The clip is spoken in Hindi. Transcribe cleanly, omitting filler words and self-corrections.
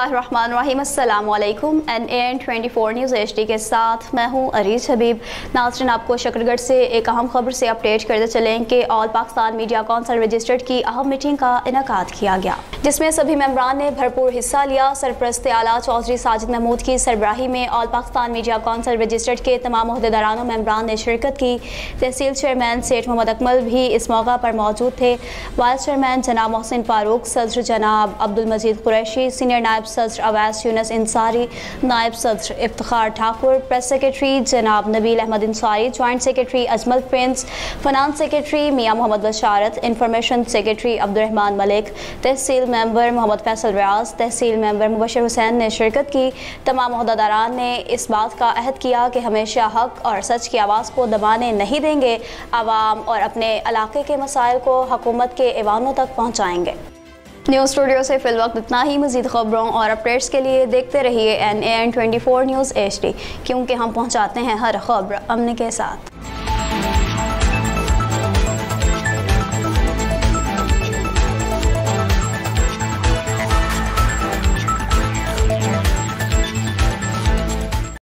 बिस्मिल्लाहिर्रहमानिर्रहीम। अस्सलाम वालेकुम। NAN24 न्यूज़ HD के साथ मैं हूं अरीज हबीब। नाज़रीन, आपको शकरगढ़ से एक अहम खबर से अपडेट करते चलें कि all Pakistan media council registered की अहम मीटिंग का इनेकाद किया गया, जिसमें सभी मेंबरान ने भरपूर हिस्सा लिया। सरपरस्त आला चौधरी साजिद महमूद की सरबराही में all Pakistan media council registered के तमाम ओहदेदारान और मेंबरान ने शिरकत की। तहसील चेयरमैन सेठ मोहम्मद अकमल भी इस मौका पर मौजूद थे। वाइस चेयरमैन जनाब मोहसिन फारूक, सदर जनाब अब्दुल मजीद कुरैशी, सीनियर नायब सदर अवैस यूनुस इंसारी, नायब सदर इफ्तिखार ठाकुर, प्रेस सेक्रेटरी जनाब Nabeel Ahmed Insari, joint secretary Ajmal Prince, finance secretary मियाँ मोहम्मद बशारत, इंफॉर्मेशन सेक्रेटरी अब्दुर्रहमान मलिक, तहसील मेंबर मोहम्मद फैसल रियाज, तहसील मेंबर मुबशर हुसैन ने शिरकत की। तमाम ओहदेदारान ने इस बात का अहद किया कि हमेशा हक और सच की आवाज़ को दबाने नहीं देंगे, आवाम और अपने इलाके के मसाइल को हुकूमत के ऐवानों तक पहुँचाएंगे। न्यूज़ स्टूडियो से फिल वक्त इतना ही। मज़ीद खबरों और अपडेट्स के लिए देखते रहिए NAN24 न्यूज़ HD, क्योंकि हम पहुँचाते हैं हर खबर अमन के साथ।